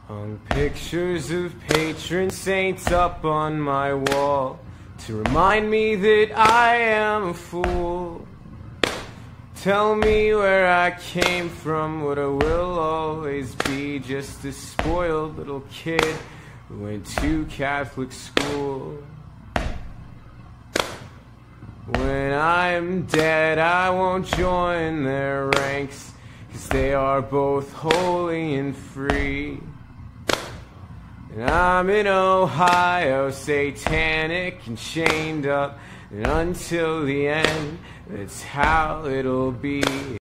Hung pictures of patron saints up on my wall to remind me that I am a fool. Tell me where I came from, what I will always be, just a spoiled little kid who went to Catholic school. When I'm dead, I won't join their ranks, 'cause they are both holy and free. And I'm in Ohio, satanic and chained up, and until the end, that's how it'll be.